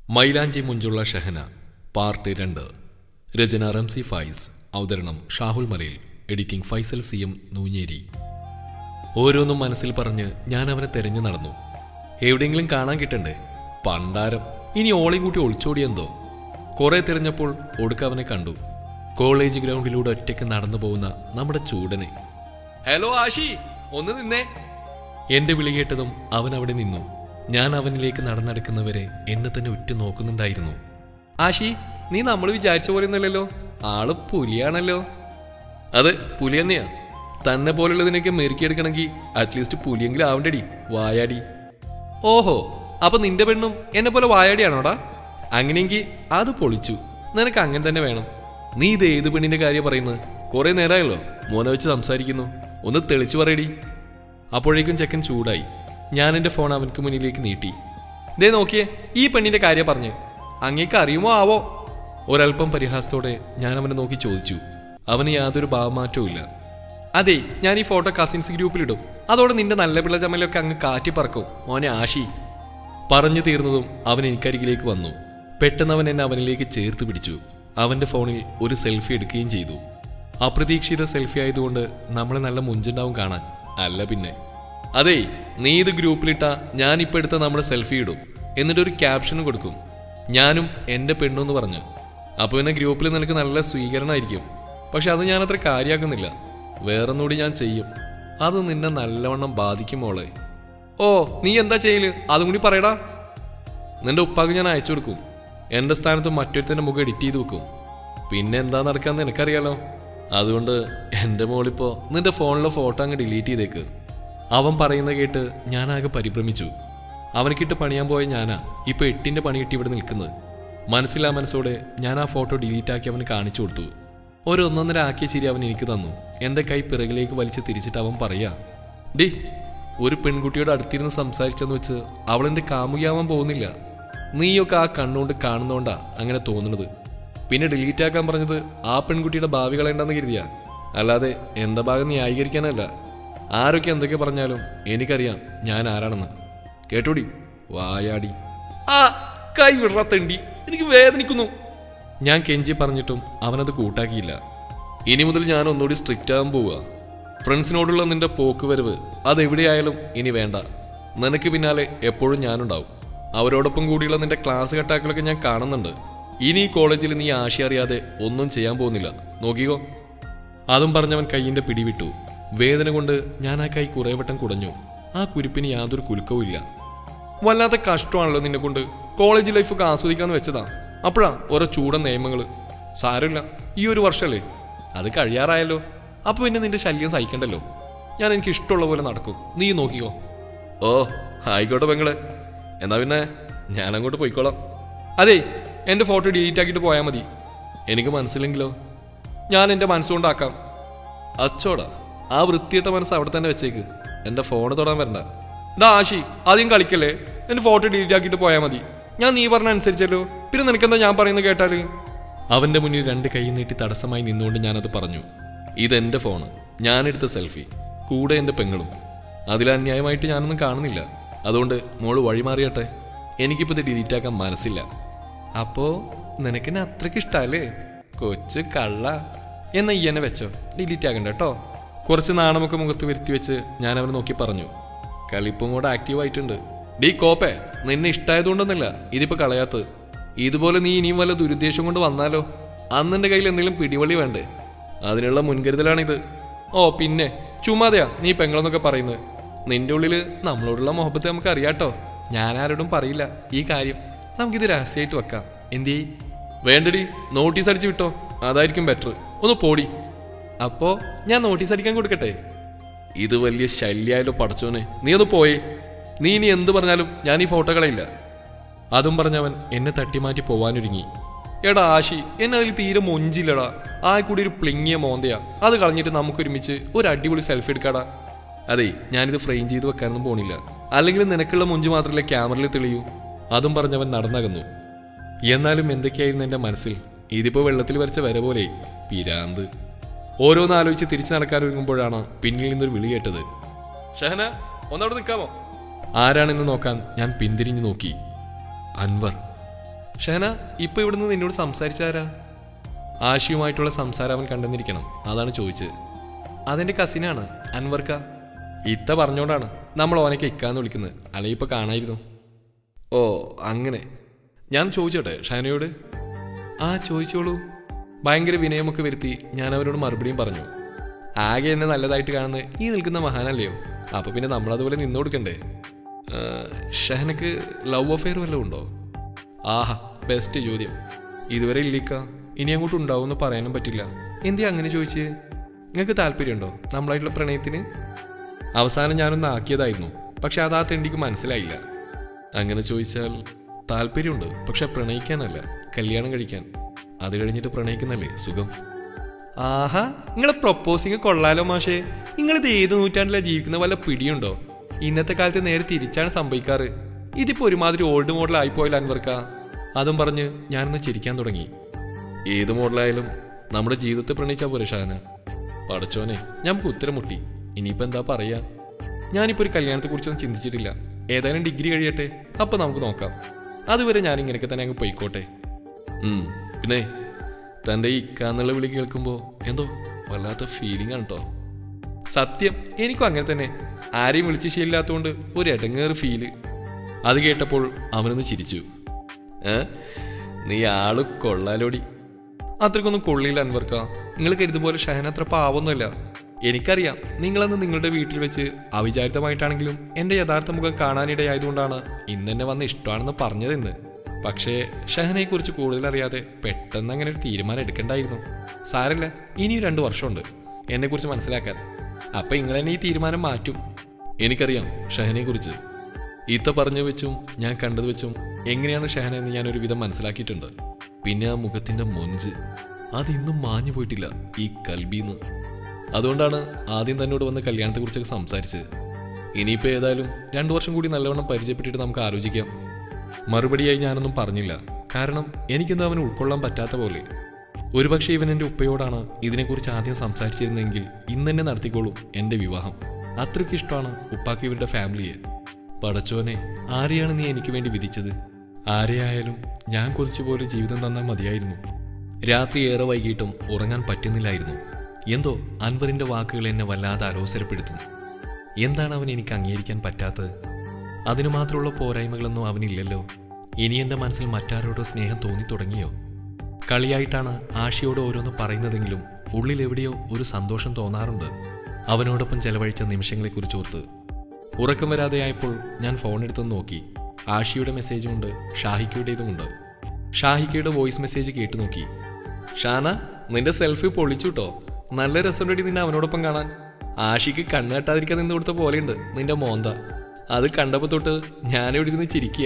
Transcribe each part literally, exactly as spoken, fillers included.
മൈലാഞ്ചി മുഞ്ചുള്ള ഷഹന പാർട്ട് രണ്ട്. രചന റംസി ഫൈസ്. അവതരണം Shahul Malayil. Editing Faisal C M Noonjeri. ഓരോന്നും മനസ്സിൽ പറഞ്ഞ് ഞാൻ അവനെ തെരഞ്ഞു നടന്നു. എവിടെയെങ്കിലും കാണാൻ കിട്ടണ്ടേ? പണ്ടാരം ഇനി ഓളയും കൂട്ടി ഒളിച്ചോടിയെന്തോ. കുറെ തിരഞ്ഞപ്പോൾ ഒടുക്ക അവനെ കണ്ടു. കോളേജ് ഗ്രൗണ്ടിലൂടെ ഒറ്റയ്ക്ക് നടന്നു പോകുന്ന നമ്മുടെ ചൂടനെ. ഹലോ ആഷി, ഒന്ന് നിന്നേ. എന്റെ വിളി കേട്ടതും അവൻ അവിടെ നിന്നു. ഞാൻ അവനിലേക്ക് നടന്നെടുക്കുന്നവരെ എന്നെ തന്നെ ഉറ്റു നോക്കുന്നുണ്ടായിരുന്നു. ആഷി, നീ നമ്മൾ വിചാരിച്ച പോലെ ഒന്നല്ലല്ലോ, ആള് പുലിയാണല്ലോ. അതെ, പുലി തന്നെയാ. തന്നെ പോലുള്ളതിനൊക്കെ മെരുക്കിയെടുക്കണമെങ്കിൽ അറ്റ്ലീസ്റ്റ് പുലിയെങ്കിലും ആവണ്ടടി, വായാടി. ഓഹോ, അപ്പൊ നിന്റെ പെണ്ണും എന്നെ പോലെ വായാടിയാണോടാ? അങ്ങനെയെങ്കിൽ അത് പൊളിച്ചു. നിനക്ക് അങ്ങനെ തന്നെ വേണം. നീ ഇത് ഏത് പെണ്ണിന്റെ കാര്യം പറയുന്നത്? കുറെ നേരമായല്ലോ മോനെ വെച്ച് സംസാരിക്കുന്നു, ഒന്ന് തെളിച്ചു പറയടി. അപ്പോഴേക്കും ചെക്കൻ ചൂടായി. ഞാൻ എൻ്റെ ഫോൺ അവൻക്ക് മുന്നിലേക്ക് നീട്ടി. ദേ നോക്കിയേ, ഈ പെണ്ണിന്റെ കാര്യം പറഞ്ഞ് അങ്ങേക്ക് അറിയുമോ ആവോ? ഒരൽപ്പം പരിഹാസത്തോടെ ഞാൻ അവനെ നോക്കി ചോദിച്ചു. അവന് യാതൊരു ഭാവമാറ്റവും ഇല്ല. അതെ, ഞാൻ ഈ ഫോട്ടോ കസിൻസ് ഗ്രൂപ്പിലിടും. അതോടെ നിന്റെ നല്ല പിള്ള ചമ്മലൊക്കെ അങ്ങ് കാറ്റി പറക്കും മോനെ ആഷി. പറഞ്ഞു തീർന്നതും അവൻ എനിക്കരികിലേക്ക് വന്നു. പെട്ടെന്ന് അവൻ എന്നെ അവനിലേക്ക് ചേർത്ത് പിടിച്ചു. അവൻ്റെ ഫോണിൽ ഒരു സെൽഫി എടുക്കുകയും ചെയ്തു. അപ്രതീക്ഷിത സെൽഫി ആയതുകൊണ്ട് നമ്മളെ നല്ല മുഞ്ചുണ്ടാവും കാണാൻ. അല്ല പിന്നെ. അതെ, നീ ഇത് ഗ്രൂപ്പിലിട്ടാ ഞാനിപ്പോൾ എടുത്ത നമ്മുടെ സെൽഫി ഇടും, എന്നിട്ടൊരു ക്യാപ്ഷനും കൊടുക്കും, ഞാനും എൻ്റെ പെണ്ണെന്ന് പറഞ്ഞു. അപ്പോൾ പിന്നെ ഗ്രൂപ്പിൽ നിനക്ക് നല്ല സ്വീകരണമായിരിക്കും. പക്ഷെ അത് ഞാനത്ര കാര്യമാക്കുന്നില്ല. വേറൊന്നുകൂടി ഞാൻ ചെയ്യും. അത് നിന്നെ നല്ലവണ്ണം ബാധിക്കും മോളെ. ഓ, നീ എന്താ ചെയ്യല്? അതും കൂടി പറയടാ. നിന്റെ ഉപ്പാക്ക് ഞാൻ അയച്ചു കൊടുക്കും. എൻ്റെ സ്ഥാനത്ത് മറ്റൊരുത്തൻ്റെ മുഖം എഡിറ്റ് ചെയ്ത് വെക്കും. പിന്നെ എന്താ നടക്കാന്ന് എനിക്കറിയാലോ. അതുകൊണ്ട് എൻ്റെ മോളിപ്പോൾ നിന്റെ ഫോണിലെ ഫോട്ടോ അങ്ങ് ഡിലീറ്റ് ചെയ്തേക്ക്. അവൻ പറയുന്ന കേട്ട് ഞാനാകെ പരിഭ്രമിച്ചു. അവനക്കിട്ട് പണിയാൻ പോയ ഞാനാ ഇപ്പോൾ എട്ടിൻ്റെ പണി കിട്ടി ഇവിടെ നിൽക്കുന്നത്. മനസ്സിലാ മനസ്സോടെ ഞാൻ ആ ഫോട്ടോ ഡിലീറ്റ് ആക്കി അവന് കാണിച്ചു കൊടുത്തു. ഒരു ഒന്നൊന്നര ആക്കിയ ചിരി അവൻ എനിക്ക് തന്നു. എൻ്റെ കൈ പിറകിലേക്ക് വലിച്ച് തിരിച്ചിട്ട് അവൻ പറയാ, ഡി, ഒരു പെൺകുട്ടിയോട് അടുത്തിരുന്ന് സംസാരിച്ചെന്ന് വെച്ച് അവളെൻ്റെ കാമുകിയാവാൻ പോകുന്നില്ല. നീയൊക്കെ ആ കണ്ണുകൊണ്ട് കാണുന്നോണ്ടാ അങ്ങനെ തോന്നുന്നത്. പിന്നെ ഡിലീറ്റ് ആക്കാൻ പറഞ്ഞത് ആ പെൺകുട്ടിയുടെ ഭാവി കളയണ്ടെന്ന് കരുതിയാ, അല്ലാതെ എൻ്റെ ഭാഗം ന്യായീകരിക്കാനല്ല. ആരൊക്കെ എന്തൊക്കെ പറഞ്ഞാലും എനിക്കറിയാം ഞാൻ ആരാണെന്ന്. കേട്ടോടി വായാടി. ആ കൈ വിടറാത്തണ്ടി, എനിക്ക് വേദനിക്കുന്നു. ഞാൻ കെഞ്ചി പറഞ്ഞിട്ടും അവനത് കൂട്ടാക്കിയില്ല. ഇനി മുതൽ ഞാൻ ഒന്നുകൂടി സ്ട്രിക്റ്റ് ആകാൻ പോവുക. ഫ്രണ്ട്സിനോടുള്ള നിന്റെ പോക്ക് വരവ് അതെവിടെയായാലും ഇനി വേണ്ട. നിനക്ക് പിന്നാലെ എപ്പോഴും ഞാനുണ്ടാവും. അവരോടൊപ്പം കൂടിയുള്ള നിന്റെ ക്ലാസ് കട്ടാക്കളൊക്കെ ഞാൻ കാണുന്നുണ്ട്. ഇനി ഈ കോളേജിൽ നീ ആശി അറിയാതെ ഒന്നും ചെയ്യാൻ പോകുന്നില്ല, നോക്കിക്കോ. അതും പറഞ്ഞവൻ കൈയിൻ്റെ പിടിവിട്ടു. വേദന കൊണ്ട് ഞാൻ ആ കൈ കുറേ വട്ടം കുടഞ്ഞു. ആ കുരിപ്പിന് യാതൊരു കുലുക്കവും ഇല്ല. വല്ലാത്ത കഷ്ടമാണല്ലോ നിന്നെ കൊണ്ട്. കോളേജ് ലൈഫൊക്കെ ആസ്വദിക്കാന്ന് വെച്ചതാ, അപ്പോഴാ ഓരോ ചൂടൻ നിയമങ്ങൾ. സാരമില്ല, ഈ ഒരു വർഷമല്ലേ, അത് കഴിയാറായല്ലോ. അപ്പോൾ പിന്നെ നിന്റെ ശല്യം സഹിക്കണ്ടല്ലോ. ഞാൻ എനിക്ക് ഇഷ്ടമുള്ള പോലെ നടക്കും, നീ നോക്കിക്കോ. ഓ ആയിക്കോട്ടെ പെങ്ങളെ, എന്നാ പിന്നെ ഞാൻ അങ്ങോട്ട് പോയിക്കോളാം. അതെ, എൻ്റെ ഫോട്ടോ ഡിലീറ്റ് ആക്കിയിട്ട് പോയാൽ മതി. എനിക്ക് മനസ്സിലെങ്കിലോ ഞാൻ എൻ്റെ മനസ്സുകൊണ്ടാക്കാം. അച്ചോടാ, ആ വൃത്തിയിട്ട മനസ്സ് അവിടെ തന്നെ വെച്ചേക്ക്. എൻ്റെ ഫോണ് തൊടാൻ വരണ്ട. ഡാ ആഷി, ആദ്യം കളിക്കല്ലേ. എൻ്റെ ഫോട്ടോ ഡിലീറ്റ് ആക്കിയിട്ട് പോയാൽ മതി. ഞാൻ നീ പറഞ്ഞ അനുസരിച്ചല്ലോ, പിന്നെ നിനക്കെന്താ ഞാൻ പറയുന്നത് കേട്ടാൽ? അവൻ്റെ മുന്നിൽ രണ്ട് കൈ നീട്ടി തടസ്സമായി നിന്നുകൊണ്ട് ഞാനത് പറഞ്ഞു. ഇതെൻ്റെ ഫോണ്, ഞാനെടുത്ത സെൽഫി, കൂടെ എൻ്റെ പെങ്ങളും. അതിൽ അന്യായമായിട്ട് ഞാനൊന്നും കാണുന്നില്ല. അതുകൊണ്ട് മോള് വഴിമാറിയട്ടെ. എനിക്കിപ്പോൾ ഇത് ഡിലീറ്റ് ആക്കാൻ മനസ്സില്ല. അപ്പോൾ നിനക്കെന്നെ അത്രയ്ക്ക് ഇഷ്ടമല്ലേ കൊച്ചു കള്ള? എന്നാ ഈ എന്നെ വെച്ചോ, ഡിലീറ്റ് ആക്കണ്ട കേട്ടോ. കുറച്ച് നാണമൊക്കെ മുഖത്ത് വരുത്തി വെച്ച് ഞാൻ അവനെ നോക്കി പറഞ്ഞു. കളിപ്പും കൂടെ ആക്റ്റീവായിട്ടുണ്ട്. ഡീ കോപ്പേ, നിന്നെ ഇഷ്ടമായതുകൊണ്ടൊന്നുമില്ല ഇതിപ്പോൾ കളയാത്തത്. ഇതുപോലെ നീ ഇനിയും വല്ല ദുരുദ്ദേശം കൊണ്ട് വന്നാലോ? അന്നെൻ്റെ കയ്യിൽ എന്തെങ്കിലും പിടിവള്ളി വേണ്ടേ? അതിനുള്ള മുൻകരുതലാണിത്. ഓ പിന്നെ ചുമ്മാതെയാ നീ പെങ്ങളെന്നൊക്കെ പറയുന്നത്. നിന്റെ ഉള്ളിൽ നമ്മളോടുള്ള മുഹബത്ത് നമുക്ക് അറിയാട്ടോ. ഞാൻ ആരോടും പറയില്ല ഈ കാര്യം. നമുക്കിത് രഹസ്യമായിട്ട് വെക്കാം. എന്തേ? വേണ്ടടി, നോട്ടീസ് അടിച്ച് വിട്ടോ, അതായിരിക്കും ബെറ്റർ. ഒന്ന് പോടി. അപ്പോൾ ഞാൻ നോട്ടീസ് അടിക്കാൻ കൊടുക്കട്ടെ? ഇത് വലിയ ശല്യായാലോ പടച്ചോനെ, നീ ഒന്ന് പോയേ. നീ ഇനി എന്ത് പറഞ്ഞാലും ഞാൻ ഈ ഫോട്ടോ കളയില്ല. അതും പറഞ്ഞവൻ എന്നെ തട്ടിമാറ്റി പോവാനൊരുങ്ങി. എടാ ആഷി, എന്നെ അതിൽ തീരെ മൊഞ്ചില്ലടാ. ആ കൂടി ഒരു പ്ലിങ്ങിയ മോന്തയാ. അത് കളഞ്ഞിട്ട് നമുക്കൊരുമിച്ച് ഒരു അടിപൊളി സെൽഫി എടുക്കാടാ. അതെ, ഞാനിത് ഫ്രെയിം ചെയ്ത് വെക്കാനൊന്നും പോണില്ല. അല്ലെങ്കിൽ നിനക്കുള്ള മൊഞ്ച് മാത്രമല്ലേ ക്യാമറയിൽ തെളിയൂ. അതും പറഞ്ഞവൻ നടന്നകന്നു. എന്നാലും എന്തൊക്കെയായിരുന്നു എൻ്റെ മനസ്സിൽ. ഇതിപ്പോൾ വെള്ളത്തിൽ വരച്ച വര പോലെ പിരാന്ത്. ഓരോന്ന് ആലോചിച്ച് തിരിച്ചു നടക്കാൻ ഒരുങ്ങുമ്പോഴാണ് പിന്നിൽ നിന്നൊരു വിളി കേട്ടത്. ഷഹന, ഒന്നവിടെ നിൽക്കാമോ? ആരാണെന്ന് നോക്കാൻ ഞാൻ പിന്തിരിഞ്ഞു നോക്കി. അൻവർ. ഷഹന, ഇപ്പൊ ഇവിടുന്ന് നിന്നോട് സംസാരിച്ചാരാ? ആഷിയുമായിട്ടുള്ള സംസാരം അവൻ കണ്ടെന്നിരിക്കണം, അതാണ് ചോദിച്ചത്. അതെന്റെ കസിനാണ് അൻവർക്ക. ഇത്ത പറഞ്ഞോണ്ടാണ് നമ്മൾ ഓനൊക്കെ ഇക്കാന്ന് വിളിക്കുന്നത്, അല്ലെങ്കിൽ ഇപ്പൊ കാണായിരുന്നു. ഓ അങ്ങനെ. ഞാൻ ചോദിച്ചോട്ടെ ഷഹനയോട്? ആ ചോദിച്ചോളൂ. ഭയങ്കര വിനയമൊക്കെ വരുത്തി ഞാൻ അവരോട് മറുപടിയും പറഞ്ഞു. ആകെ എന്നെ നല്ലതായിട്ട് കാണുന്ന ഈ നിൽക്കുന്ന മഹാനല്ലയോ, അപ്പൊ പിന്നെ നമ്മളതുപോലെ നിന്നു കൊടുക്കണ്ടേ? ഷഹനക്ക് ലവ് അഫെയർ വല്ലതും ഉണ്ടോ? ആഹാ, ബെസ്റ്റ് ചോദ്യം. ഇതുവരെ ഇല്ലിക്ക, ഇനി അങ്ങോട്ട് ഉണ്ടാവുമെന്ന് പറയാനും പറ്റില്ല. എന്തിനാ അങ്ങനെ ചോദിച്ചേ? നിങ്ങൾക്ക് താല്പര്യമുണ്ടോ നമ്മളായിട്ടുള്ള പ്രണയത്തിന്? അവസാനം ഞാനൊന്ന് ആക്കിയതായിരുന്നു, പക്ഷെ അതാ തെണ്ടിക്ക് മനസ്സിലായില്ല. അങ്ങനെ ചോദിച്ചാൽ താല്പര്യമുണ്ട്, പക്ഷെ പ്രണയിക്കാനല്ല, കല്യാണം കഴിക്കാൻ. അത് കഴിഞ്ഞിട്ട് പ്രണയിക്കുന്നല്ലേ സുഖം. ആഹാ, നിങ്ങളെ പ്രൊപ്പോസിങ് കൊള്ളാലോ മാഷേ. നിങ്ങളിത് ഏത് നൂറ്റാണ്ടിലാണ് ജീവിക്കുന്ന വല്ല പിടിയുണ്ടോ? ഇന്നത്തെ കാലത്ത് നേരെ തിരിച്ചാണ് സംഭവിക്കാറ്. ഇതിപ്പോ ഒരുമാതിരി ഓൾഡ് മോഡൽ ആയിപ്പോയാൽ അൻവർക്ക. അതും പറഞ്ഞ് ഞാനൊന്ന് ചിരിക്കാൻ തുടങ്ങി. ഏത് മോഡലായാലും നമ്മുടെ ജീവിതത്തെ പ്രണയിച്ചാ പോരെ ഷാന? പടച്ചോനെ, ഞമ്മക്ക് ഉത്തരം മുട്ടി. ഇനിയിപ്പോ എന്താ പറയാ? ഞാനിപ്പോ ഒരു കല്യാണത്തെ കുറിച്ചൊന്നും ചിന്തിച്ചിട്ടില്ല. ഏതായാലും ഡിഗ്രി കഴിയട്ടെ, അപ്പൊ നമുക്ക് നോക്കാം. അതുവരെ ഞാൻ ഇങ്ങനെയൊക്കെ തന്നെ അങ്ങ് പോയിക്കോട്ടെ. ഉം പിന്നെ തൻ്റെ ഈ ഇക്കാന്നുള്ള വിളി കേൾക്കുമ്പോൾ എന്തോ വല്ലാത്ത ഫീലിംഗ് ആണ് കേട്ടോ. സത്യം, എനിക്കും അങ്ങനെ തന്നെ. ആരെയും വിളിച്ച് ശീലില്ലാത്തതുകൊണ്ട് ഒരു ഇടങ്ങേറ് ഫീല്. അത് കേട്ടപ്പോൾ അവനൊന്ന് ചിരിച്ചു. ഏ നീ ആള് കൊള്ളാലോടി. അത്രക്കൊന്നും കൊള്ളിയില്ല അൻവർക്ക. നിങ്ങൾ കരുതും പോലെ ഷഹന അത്ര പാവൊന്നുമല്ല. എനിക്കറിയാം, നിങ്ങളന്ന് നിങ്ങളുടെ വീട്ടിൽ വെച്ച് അവിചാരിതമായിട്ടാണെങ്കിലും എൻ്റെ യഥാർത്ഥ മുഖം കാണാനിടയായതുകൊണ്ടാണ് ഇന്നെന്നെ വന്ന് ഇഷ്ടമാണെന്ന് പറഞ്ഞതെന്ന്. പക്ഷേ ഷഹനയെക്കുറിച്ച് കൂടുതൽ അറിയാതെ പെട്ടെന്ന് അങ്ങനെ ഒരു തീരുമാനം എടുക്കണ്ടായിരുന്നു. സാരല്ല, ഇനിയും രണ്ടു വർഷമുണ്ട് എന്നെക്കുറിച്ച് മനസ്സിലാക്കാൻ. അപ്പം നിങ്ങളെന്നെ ഈ തീരുമാനം മാറ്റും. എനിക്കറിയാം ഷഹനയെക്കുറിച്ച്. ഈത്ത പറഞ്ഞു വെച്ചും ഞാൻ കണ്ടത് വെച്ചും എങ്ങനെയാണ് ഷഹന എന്ന് ഞാനൊരു വിധം മനസ്സിലാക്കിയിട്ടുണ്ട്. പിന്നെ ആ മുഖത്തിൻ്റെ മൊഞ്ച്, അതിന്നും മാഞ്ഞു പോയിട്ടില്ല ഈ കൽബീന്ന്. അതുകൊണ്ടാണ് ആദ്യം തന്നോട് വന്ന് കല്യാണത്തെക്കുറിച്ചൊക്കെ സംസാരിച്ചത്. ഇനിയിപ്പോൾ ഏതായാലും രണ്ടു വർഷം കൂടി നല്ലവണ്ണം പരിചയപ്പെട്ടിട്ട് നമുക്ക് ആലോചിക്കാം. മറുപടിയായി ഞാനൊന്നും പറഞ്ഞില്ല. കാരണം എനിക്കൊന്നും അവന് ഉൾക്കൊള്ളാൻ പറ്റാത്ത പോലെ. ഒരുപക്ഷെ ഇവൻ എൻ്റെ ഉപ്പയോടാണ് ഇതിനെക്കുറിച്ച് ആദ്യം സംസാരിച്ചിരുന്നെങ്കിൽ ഇന്നെന്നെ നടത്തിക്കോളും എൻ്റെ വിവാഹം. അത്രയ്ക്ക് ഇഷ്ടമാണ് ഉപ്പാക്ക് ഇവരുടെ ഫാമിലിയെ. പടച്ചോനെ, ആരെയാണ് നീ എനിക്ക് വേണ്ടി വിധിച്ചത്? ആരെയായാലും ഞാൻ കുറച്ചുപോലെ ജീവിതം തന്നാൽ മതിയായിരുന്നു. രാത്രി ഏറെ വൈകിട്ടും ഉറങ്ങാൻ പറ്റുന്നില്ലായിരുന്നു. എന്തോ അൻവറിൻ്റെ വാക്കുകൾ എന്നെ വല്ലാതെ അലോസരപ്പെടുത്തുന്നു. എന്താണ് അവൻ എനിക്ക് അംഗീകരിക്കാൻ പറ്റാത്തത്? അതിനു മാത്രമുള്ള പോരായ്മകളൊന്നും അവനില്ലല്ലോ. ഇനി എൻ്റെ മനസ്സിൽ മറ്റാരോടോ സ്നേഹം തോന്നി തുടങ്ങിയോ? കളിയായിട്ടാണ് ആഷിയോട് ഓരോന്ന് പറയുന്നതെങ്കിലും ഉള്ളിലെവിടെയോ ഒരു സന്തോഷം തോന്നാറുണ്ട് അവനോടൊപ്പം ചെലവഴിച്ച നിമിഷങ്ങളെക്കുറിച്ച് ഓർത്ത്. ഉറക്കം വരാതെയായപ്പോൾ ഞാൻ ഫോൺ എടുത്തൊന്ന് നോക്കി. ആഷിയുടെ മെസ്സേജുമുണ്ട്, ഷാഹിക്കയുടേതുമുണ്ട്. ഷാഹിക്കയുടെ വോയിസ് മെസ്സേജ് കേട്ടു നോക്കി. ഷാന, നിന്റെ സെൽഫി പൊളിച്ചു കേട്ടോ. നല്ല രസമുണ്ടടി നിന്നെ അവനോടൊപ്പം കാണാൻ. ആഷിക്ക് കണ്ണ് കെട്ടാതിരിക്കാൻ നിന്ന് കൊടുത്ത പോലെയുണ്ട് നിന്റെ മോന്ത. അത് കണ്ടപ്പോൾ തൊട്ട് ഞാനിവിടെ ഇരുന്ന് ചിരിക്കുക.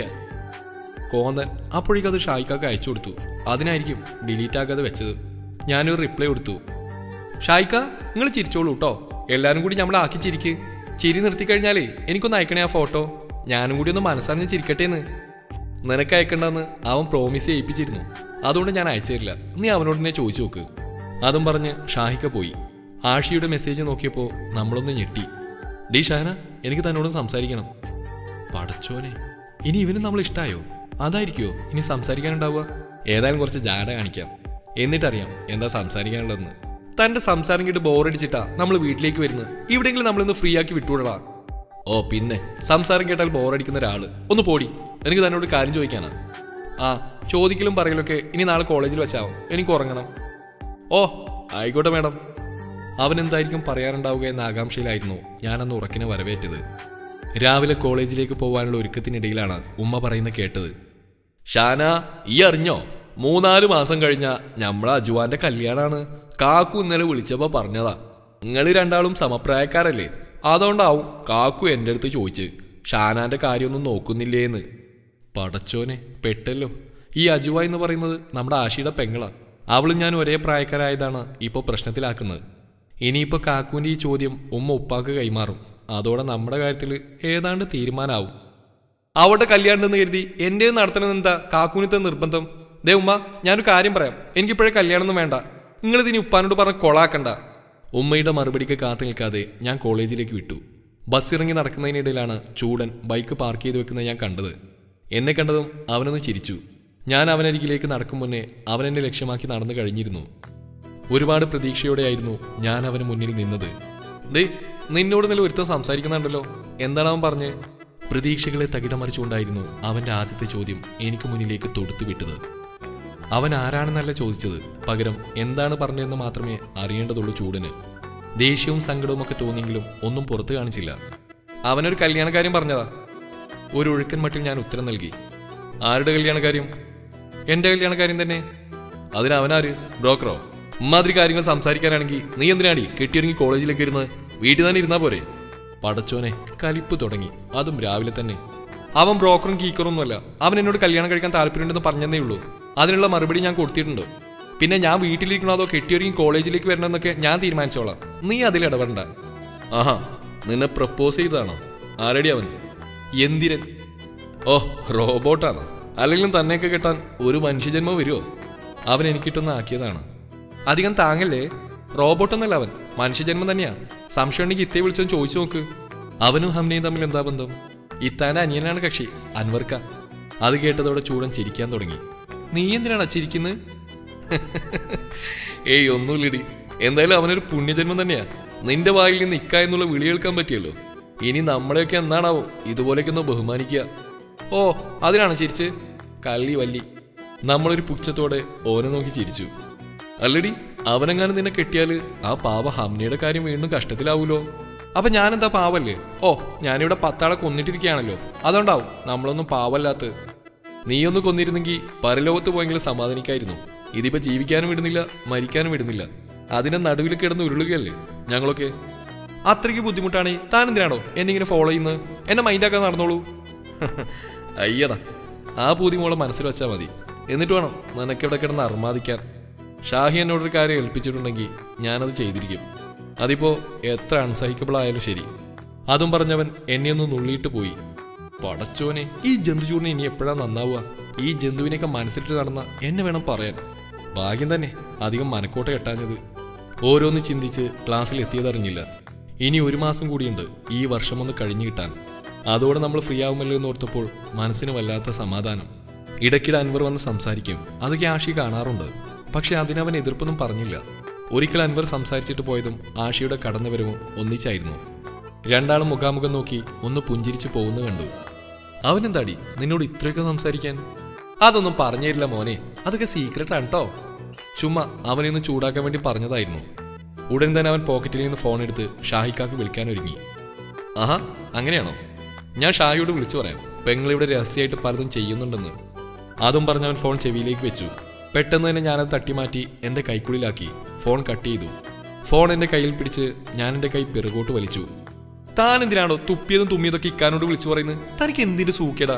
കോന്തൻ അപ്പോഴേക്കും അത് ഷായിക്കാക്ക് അയച്ചു കൊടുത്തു. അതിനായിരിക്കും ഡിലീറ്റ് ആക്കാതെ വെച്ചത്. ഞാനൊരു റിപ്ലൈ കൊടുത്തു. ഷായിക്ക, നിങ്ങൾ ചിരിച്ചോളൂ കേട്ടോ. എല്ലാവരും കൂടി നമ്മളെ ആക്കി ചിരിക്ക്. ചിരി നിർത്തിക്കഴിഞ്ഞാലേ എനിക്കൊന്ന് അയക്കണേ ആ ഫോട്ടോ. ഞാനും കൂടി ഒന്ന് മനസ്സറിഞ്ഞ് ചിരിക്കട്ടേന്ന്. നിനക്ക് അയക്കണ്ടെന്ന് അവൻ പ്രോമിസ് ചെയ്യിപ്പിച്ചിരുന്നു. അതുകൊണ്ട് ഞാൻ അയച്ചു തരില്ല. നീ അവനോട് തന്നെ ചോദിച്ചു നോക്ക്. അതും പറഞ്ഞ് ഷാഹിക്ക പോയി. ആഷിയുടെ മെസ്സേജ് നോക്കിയപ്പോൾ നമ്മളൊന്ന് ഞെട്ടി. ഡി ഷാന, എനിക്ക് തന്നോടും സംസാരിക്കണം. പടച്ചോനെ, ഇനി ഇവന് നമ്മൾ ഇഷ്ടമായോ? അതായിരിക്കുമോ ഇനി സംസാരിക്കാനുണ്ടാവുക? ഏതായാലും കുറച്ച് ജാട കാണിക്കാം, എന്നിട്ടറിയാം എന്താ സംസാരിക്കാനുള്ളതെന്ന്. തൻ്റെ സംസാരം കേട്ട് ബോറടിച്ചിട്ടാ നമ്മൾ വീട്ടിലേക്ക് വരുന്നത്. ഇവിടെയെങ്കിലും നമ്മളിന്ന് ഫ്രീ ആക്കി വിട്ടുവിടടാ. ഓ പിന്നെ, സംസാരം കേട്ടാൽ ബോറടിക്കുന്ന ഒരാള് ഒന്ന് പോടി. എനിക്ക് തന്നോട് കാര്യം ചോദിക്കാനാ. ആ, ചോദിക്കലും പറയലൊക്കെ ഇനി നാളെ കോളേജിൽ വെച്ചാവും. എനിക്ക് ഉറങ്ങണം. ഓ ആയിക്കോട്ടെ മാഡം. അവൻ എന്തായിരിക്കും പറയാറുണ്ടാവുക എന്ന ആകാംക്ഷയിലായിരുന്നു ഞാനന്ന് ഉറക്കിനെ വരവേറ്റത്. രാവിലെ കോളേജിലേക്ക് പോകാനുള്ള ഒരുക്കത്തിനിടയിലാണ് ഉമ്മ പറയുന്ന കേട്ടത്. ഷാന, ഈ അറിഞ്ഞോ, മൂന്നാല് മാസം കഴിഞ്ഞ ഞമ്മളെ അജുവാന്റെ കല്യാണാണ്. കാക്കു ഇന്നലെ വിളിച്ചപ്പോ പറഞ്ഞതാ. നിങ്ങൾ രണ്ടാളും സമപ്രായക്കാരല്ലേ, അതുകൊണ്ടാവും കാക്കു എൻ്റെ അടുത്ത് ചോദിച്ച് ഷാനാന്റെ കാര്യമൊന്നും നോക്കുന്നില്ലേന്ന്. പടച്ചോനെ, പെട്ടല്ലോ. ഈ അജുവ എന്ന് പറയുന്നത് നമ്മുടെ ആഷിയുടെ പെങ്ങളാ. അവളും ഞാൻ ഒരേ പ്രായക്കാരായതാണ് ഇപ്പോൾ പ്രശ്നത്തിലാക്കുന്നത്. ഇനിയിപ്പോൾ കാക്കുവിൻ്റെ ഈ ചോദ്യം ഉമ്മ ഉപ്പാക്ക് കൈമാറും. അതോടെ നമ്മുടെ കാര്യത്തിൽ ഏതാണ്ട് തീരുമാനമാവും. അവളുടെ കല്യാണം എന്ന് കരുതി എൻ്റെ നടത്തണമെന്നെന്താ കാക്കുവിനത്തെ നിർബന്ധം? ദേ ഉമ്മ, ഞാനൊരു കാര്യം പറയാം. എനിക്കിപ്പോഴേ കല്യാണമൊന്നും വേണ്ട. നിങ്ങളിതിനി ഉപ്പാനോട് പറഞ്ഞ് കൊളാക്കണ്ട. ഉമ്മയുടെ മറുപടിക്ക് കാത്തു നിൽക്കാതെ ഞാൻ കോളേജിലേക്ക് വിട്ടു. ബസ് ഇറങ്ങി നടക്കുന്നതിനിടയിലാണ് ചൂടൻ ബൈക്ക് പാർക്ക് ചെയ്ത് വെക്കുന്നത് ഞാൻ കണ്ടത്. എന്നെ കണ്ടതും അവനൊന്ന് ചിരിച്ചു. ഞാൻ അവനരികിലേക്ക് നടക്കും മുന്നേ അവൻ എന്നെ ലക്ഷ്യമാക്കി നടന്നു കഴിഞ്ഞിരുന്നു. ഒരുപാട് പ്രതീക്ഷയോടെയായിരുന്നു ഞാൻ അവന് മുന്നിൽ നിന്നത്. ദേ, നിന്നോട് നില ഒരുത്തം സംസാരിക്കുന്നുണ്ടല്ലോ, എന്താണ് അവൻ പറഞ്ഞ്? പ്രതീക്ഷകളെ തകിടം മറിച്ചുകൊണ്ടായിരുന്നു അവൻ്റെ ആദ്യത്തെ ചോദ്യം എനിക്ക് മുന്നിലേക്ക് തൊടുത്തു വിട്ടത്. അവൻ ആരാണെന്നല്ല ചോദിച്ചത്, പകരം എന്താണ് പറഞ്ഞതെന്ന് മാത്രമേ അറിയേണ്ടതുള്ളൂ. ചൂടിന് ദേഷ്യവും സങ്കടവും ഒക്കെ തോന്നിയെങ്കിലും ഒന്നും പുറത്തു കാണിച്ചില്ല. അവനൊരു കല്യാണക്കാര്യം പറഞ്ഞതാ. ഒരു ഒഴുക്കൻ മട്ടിൽ ഞാൻ ഉത്തരം നൽകി. ആരുടെ കല്യാണക്കാര്യം? എൻ്റെ കല്യാണക്കാര്യം തന്നെ. അതിനവനാര്? ബ്രോക്കറോ? ഇമ്മാതിരി കാര്യങ്ങൾ സംസാരിക്കാനാണെങ്കിൽ നീ എന്തിനാടി കെട്ടിയിറങ്ങി കോളേജിലേക്ക് ഇരുന്ന്? വീട്ടിൽ തന്നെ ഇരുന്നാ പോരെ? പടച്ചോനെ, കലിപ്പ് തുടങ്ങി, അതും രാവിലെ തന്നെ. അവൻ ബ്രോക്കറും കീക്കറൊന്നുമല്ല. അവൻ എന്നോട് കല്യാണം കഴിക്കാൻ താല്പര്യമുണ്ടെന്ന് പറഞ്ഞതേ ഉള്ളൂ. അതിനുള്ള മറുപടി ഞാൻ കൊടുത്തിട്ടുണ്ട്. പിന്നെ ഞാൻ വീട്ടിലിരിക്കണോ അതോ കെട്ടിയൊരുങ്ങി കോളേജിലേക്ക് വരണമെന്നൊക്കെ ഞാൻ തീരുമാനിച്ചോളാം. നീ അതിൽ ഇടപെടണ്ട. ആഹാ, നിന്നെ പ്രപ്പോസ് ചെയ്തതാണോ? ആരടി അവൻ? എന്തിരൻ? ഓ, റോബോട്ടാണോ? അല്ലെങ്കിലും തന്നെയൊക്കെ കെട്ടാൻ ഒരു മനുഷ്യജന്മം വരുമോ? അവൻ എനിക്കിട്ടൊന്ന് ആക്കിയതാണ്. അധികം താങ്ങല്ലേ. റോബോട്ടൊന്നല്ല അവൻ, മനുഷ്യജന്മം തന്നെയാ. സംശയം ഉണ്ടെങ്കിൽ ഇത്തേ വിളിച്ചൊന്ന് ചോദിച്ചു നോക്ക്. അവനും ഹംനയും തമ്മിൽ എന്താ ബന്ധം? ഇത്താൻ്റെ അനിയനാണ് കക്ഷി, അൻവർക്ക. അത് കേട്ടതോടെ ചൂടൻ ചിരിക്കാൻ തുടങ്ങി. നീ എന്തിനാണ് ചിരിക്കുന്നത്? ഏയ് ഒന്നുമില്ലടി. എന്തായാലും അവനൊരു പുണ്യജന്മം തന്നെയാ. നിന്റെ വായിൽ നിന്ന് ഇക്ക എന്നുള്ള വിളി കേൾക്കാൻ പറ്റിയല്ലോ. ഇനി നമ്മളെയൊക്കെ എന്താണാവോ ഇതുപോലെയൊക്കെ ഒന്ന് ബഹുമാനിക്കുക. ഓ, അതിനാണ് ചിരിച്ച്? കല്ലി വല്ലി. നമ്മളൊരു പുച്ഛത്തോടെ ഓനെ നോക്കി ചിരിച്ചു. അല്ലടി, അവനെങ്ങാനും നിന്നെ കെട്ടിയാല് ആ പാവ ഹംനയുടെ കാര്യം വീണ്ടും കഷ്ടത്തിലാവൂലോ. അപ്പൊ ഞാനെന്താ പാവല്ലേ? ഓ, ഞാനിവിടെ പത്താളെ കൊന്നിട്ടിരിക്കുകയാണല്ലോ, അതുകൊണ്ടാവും നമ്മളൊന്നും പാവല്ലാത്ത. നീയൊന്ന് കൊന്നിരുന്നെങ്കിൽ പരലോകത്ത് പോയെങ്കിലും സമാധാനിക്കായിരുന്നു. ഇതിപ്പോ ജീവിക്കാനും വിടുന്നില്ല, മരിക്കാനും വിടുന്നില്ല. അതിന്റെ നടുവിൽ കിടന്ന് ഉരുളുകയല്ലേ ഞങ്ങളൊക്കെ. അത്രയ്ക്ക് ബുദ്ധിമുട്ടാണ് താൻ എന്തിനാണോ എന്നെ ഇങ്ങനെ ഫോളോ ചെയ്യുന്നത്? എന്നെ മൈൻഡാക്കാൻ നടന്നോളൂ. അയ്യടാ, ആ പൂതി മോളെ മനസ്സിൽ വെച്ചാൽ മതി. എന്നിട്ട് വേണം നിനക്കിവിടെ കിടന്ന് അർമാദിക്കാൻ. ഷാഹി എന്നോടൊരു കാര്യം ഏൽപ്പിച്ചിട്ടുണ്ടെങ്കിൽ ഞാനത് ചെയ്തിരിക്കും. അതിപ്പോ എത്ര അൺസഹിക്കബിൾ ആയാലും ശരി. അതും പറഞ്ഞവൻ എന്നെയൊന്ന് നുള്ളിയിട്ട് പോയി. പടച്ചോനെ, ഈ ജന്തുചൂടിനെ ഇനി എപ്പോഴാ നന്നാവുക? ഈ ജന്തുവിനെയൊക്കെ മനസ്സിലിട്ട് നടന്ന എന്നെ വേണം പറയാൻ. ഭാഗ്യം തന്നെ അധികം മനക്കോട്ട കെട്ടാഞ്ഞത്. ഓരോന്ന് ചിന്തിച്ച് ക്ലാസ്സിൽ എത്തിയതറിഞ്ഞില്ല. ഇനി ഒരു മാസം കൂടിയുണ്ട് ഈ വർഷം ഒന്ന് കഴിഞ്ഞു കിട്ടാൻ. അതോടെ നമ്മൾ ഫ്രീ ആവുമല്ലോ എന്ന് ഓർത്തപ്പോൾ മനസ്സിന് വല്ലാത്ത സമാധാനം. ഇടയ്ക്കിടെ അൻവർ വന്ന് സംസാരിക്കും, അതൊക്കെ ആഷി കാണാറുണ്ട്. പക്ഷെ അതിനവൻ എതിർപ്പൊന്നും പറഞ്ഞില്ല. ഒരിക്കൽ അൻവർ സംസാരിച്ചിട്ട് പോയതും ആഷിയുടെ കടന്നുവരവും ഒന്നിച്ചായിരുന്നു. രണ്ടാളും മുഖാമുഖം നോക്കി ഒന്ന് പുഞ്ചിരിച്ച് പോകുന്നു കണ്ടു. അവനെന്താടി നിന്നോട് ഇത്രയൊക്കെ സംസാരിക്കാൻ? അതൊന്നും പറഞ്ഞു തരില്ല മോനെ, അതൊക്കെ സീക്രട്ടാണ് കേട്ടോ. ചുമ്മാ അവനെയൊന്ന് ചൂടാക്കാൻ വേണ്ടി പറഞ്ഞതായിരുന്നു. ഉടൻ തന്നെ അവൻ പോക്കറ്റിൽ നിന്ന് ഫോൺ എടുത്ത് ഷാഹിക്കാക്ക് വിളിക്കാൻ ഒരുങ്ങി. ആഹാ, അങ്ങനെയാണോ? ഞാൻ ഷാഹിയോട് വിളിച്ചു പറയാം, പെങ്ങളിവിടെ രഹസ്യമായിട്ട് പലതും ചെയ്യുന്നുണ്ടെന്ന്. അതും പറഞ്ഞവൻ ഫോൺ ചെവിയിലേക്ക് വെച്ചു. പെട്ടെന്ന് തന്നെ ഞാനത് തട്ടിമാറ്റി എൻ്റെ കൈക്കുള്ളിലാക്കി ഫോൺ കട്ട് ചെയ്തു. ഫോൺ എൻ്റെ കയ്യിൽ പിടിച്ച് ഞാൻ എൻ്റെ കൈ പിറകോട്ട് വലിച്ചു. താൻ എന്തിനാണോ തുപ്പിയതും തുമ്മിയതൊക്കെ ഇക്കാനോട് വിളിച്ചു പറയുന്നത്? തനിക്ക് എന്തിന്റെ സൂക്കേടാ?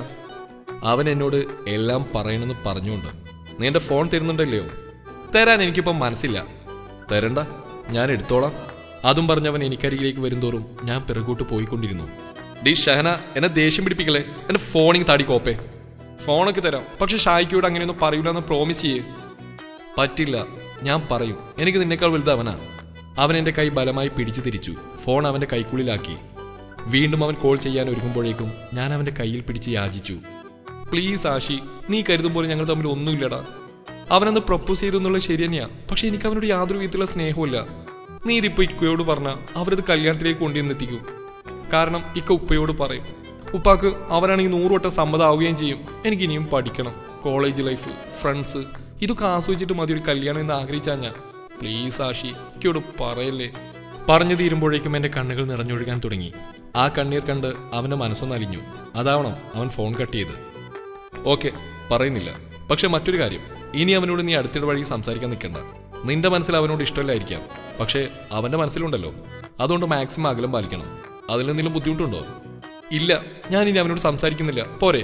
അവൻ എന്നോട് എല്ലാം പറയണമെന്ന് പറഞ്ഞുകൊണ്ട്. നീ എൻ്റെ ഫോൺ തരുന്നുണ്ടല്ലയോ? തരാൻ എനിക്കിപ്പം മനസ്സില്ല. തരണ്ട, ഞാൻ എടുത്തോളാം. അതും പറഞ്ഞവൻ എനിക്കരികിലേക്ക് വരുംതോറും ഞാൻ പിറകോട്ട് പോയിക്കൊണ്ടിരുന്നു. ഡി ഷഹന, എന്നെ ദേഷ്യം പിടിപ്പിക്കല്ലേ. എൻ്റെ ഫോണിങ് താടി കോപ്പേ. ഫോണൊക്കെ തരാം, പക്ഷെ ഷായിക്കോട് അങ്ങനെയൊന്നും പറയൂല എന്ന് പ്രോമിസ് ചെയ്യേ. പറ്റില്ല, ഞാൻ പറയും. എനിക്ക് നിന്നേക്കാൾ വലുതവനാ. അവൻ എൻ്റെ കൈ ബലമായി പിടിച്ചു തിരിച്ചു. ഫോൺ അവൻ്റെ കൈക്കുള്ളിലാക്കി. വീണ്ടും അവൻ കോൾ ചെയ്യാൻ ഒരുങ്ങുമ്പോഴേക്കും ഞാൻ അവൻ്റെ കയ്യിൽ പിടിച്ച് യാചിച്ചു. പ്ലീസ് ആഷി, നീ കരുതും പോലെ ഞങ്ങൾ തമ്മിൽ ഒന്നുമില്ലടാ. അവനന്ന് പ്രപ്പോസ് ചെയ്തു എന്നുള്ളത് ശരി തന്നെയാ, പക്ഷെ എനിക്ക് അവനോട് യാതൊരു വിധത്തിലുള്ള സ്നേഹമില്ല. നീ ഇതിപ്പോൾ ഇക്കയോട് പറഞ്ഞാൽ അവരത് കല്യാണത്തിലേക്ക് കൊണ്ടുവന്നെത്തിക്കും. കാരണം ഇക്ക ഉപ്പയോട് പറയും. ഉപ്പാക്ക് അവരാണെങ്കിൽ നൂറ് വട്ടം സമ്മതമാവുകയും ചെയ്യും. എനിക്കിനിയും പഠിക്കണം, കോളേജ് ലൈഫ്, ഫ്രണ്ട്സ്, ഇതൊക്കെ ആസ്വദിച്ചിട്ട് മതി ഒരു കല്യാണം എന്ന് ആഗ്രഹിച്ചാൽ ഞാൻ. പ്ലീസ് ആഷി, ഇക്കയോട് പറയല്ലേ. പറഞ്ഞു തീരുമ്പോഴേക്കും എൻ്റെ കണ്ണുകൾ നിറഞ്ഞൊഴുകാൻ തുടങ്ങി. ആ കണ്ണീർ കണ്ട് അവൻ്റെ മനസ്സൊന്ന് അലിഞ്ഞു. അതാവണം അവൻ ഫോൺ കട്ട് ചെയ്ത്. ഓക്കെ, പറയുന്നില്ല. പക്ഷെ മറ്റൊരു കാര്യം, ഇനി അവനോട് നീ അടുത്തിടെ വഴി സംസാരിക്കാൻ നിൽക്കണ്ട. നിന്റെ മനസ്സിൽ അവനോട് ഇഷ്ടമില്ലായിരിക്കാം, പക്ഷേ അവൻ്റെ മനസ്സിലുണ്ടല്ലോ. അതുകൊണ്ട് മാക്സിമം അകലം പാലിക്കണം. അതിലെന്തെങ്കിലും ബുദ്ധിമുട്ടുണ്ടോ? ഇല്ല, ഞാൻ ഇനി അവനോട് സംസാരിക്കുന്നില്ല. പോരെ?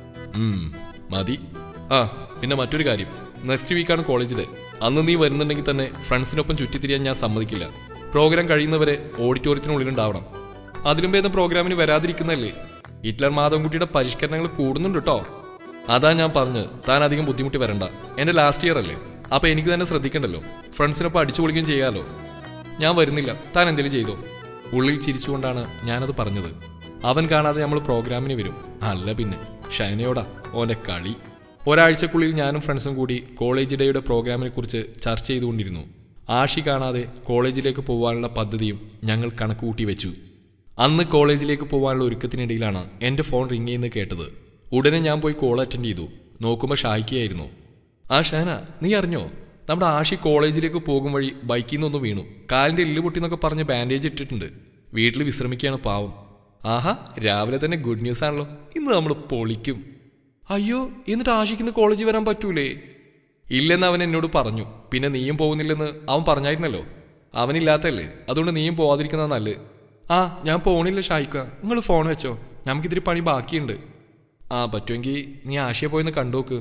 മതി. ആ പിന്നെ മറ്റൊരു കാര്യം, നെക്സ്റ്റ് വീക്കാണ് കോളേജ് ഡേ. അന്ന് നീ വരുന്നുണ്ടെങ്കിൽ തന്നെ ഫ്രണ്ട്സിനൊപ്പം ചുറ്റിത്തിരിയാൻ ഞാൻ സമ്മതിക്കില്ല. പ്രോഗ്രാം കഴിയുന്നവരെ ഓഡിറ്റോറിയത്തിനുള്ളിലുണ്ടാവണം. അതിലും ഭേദം പ്രോഗ്രാമിന് വരാതിരിക്കുന്നതല്ലേ. ഹിറ്റ്ലർ മാധവൻകുട്ടിയുടെ പരിഷ്കരണങ്ങൾ കൂടുന്നുണ്ട് കേട്ടോ. അതാ ഞാൻ പറഞ്ഞത്, താൻ അധികം ബുദ്ധിമുട്ടി വരണ്ട. എൻ്റെ ലാസ്റ്റ് ഇയർ അല്ലേ, അപ്പം എനിക്ക് തന്നെ ശ്രദ്ധിക്കണ്ടല്ലോ. ഫ്രണ്ട്സിനൊപ്പം അടിച്ചു പൊളിക്കുകയും ചെയ്യാമല്ലോ. ഞാൻ വരുന്നില്ല, താൻ എന്തെങ്കിലും ചെയ്തോ. ഉള്ളിൽ ചിരിച്ചുകൊണ്ടാണ് ഞാനത് പറഞ്ഞത്. അവൻ കാണാതെ നമ്മൾ പ്രോഗ്രാമിന് വരും. അല്ല പിന്നെ ഷൈനയോടാ ഓൻ്റെ കളി. ഒരാഴ്ചക്കുള്ളിൽ ഞാനും ഫ്രണ്ട്സും കൂടി കോളേജ് ഡേയുടെ പ്രോഗ്രാമിനെ കുറിച്ച് ചർച്ച ചെയ്തുകൊണ്ടിരുന്നു. ആഷി കാണാതെ കോളേജിലേക്ക് പോകാനുള്ള പദ്ധതിയും ഞങ്ങൾ കണക്കുകൂട്ടി വെച്ചു. അന്ന് കോളേജിലേക്ക് പോകാനുള്ള ഒരുക്കത്തിനിടയിലാണ് എൻ്റെ ഫോൺ റിങ് ചെയ്യുന്നത് കേട്ടത്. ഉടനെ ഞാൻ പോയി കോൾ അറ്റൻഡ് ചെയ്തു. നോക്കുമ്പോൾ ഷായിക്കയായിരുന്നു. ആ ഷാന, നീ അറിഞ്ഞോ, നമ്മുടെ ആഷി കോളേജിലേക്ക് പോകും വഴി ബൈക്കിൽ നിന്നൊന്ന് വീണു. കാലിൻ്റെ എല്ല് പൊട്ടിന്നൊക്കെ പറഞ്ഞ് ബാൻഡേജ് ഇട്ടിട്ടുണ്ട്. വീട്ടിൽ വിശ്രമിക്കുകയാണ് പാവം. ആഹാ, രാവിലെ തന്നെ ഗുഡ് ന്യൂസ് ആണല്ലോ. ഇന്ന് നമ്മൾ പൊളിക്കും. അയ്യോ, എന്നിട്ട് ആഷിക്കിന്ന് കോളേജിൽ വരാൻ പറ്റൂലേ? ഇല്ലെന്ന് അവൻ എന്നോട് പറഞ്ഞു. പിന്നെ നീയും പോകുന്നില്ലെന്ന് അവൻ പറഞ്ഞായിരുന്നല്ലോ. അവനില്ലാത്തല്ലേ, അതുകൊണ്ട് നീയും പോവാതിരിക്കുന്നത് നല്ലത്. ആ, ഞാൻ പോണില്ല ഷായിക്ക, നിങ്ങൾ ഫോൺ വെച്ചോ, നമുക്കിതിരി പണി ബാക്കിയുണ്ട്. ആ, പറ്റുമെങ്കിൽ നീ ആശയെ പോയിന്ന് കണ്ടുനോക്ക്.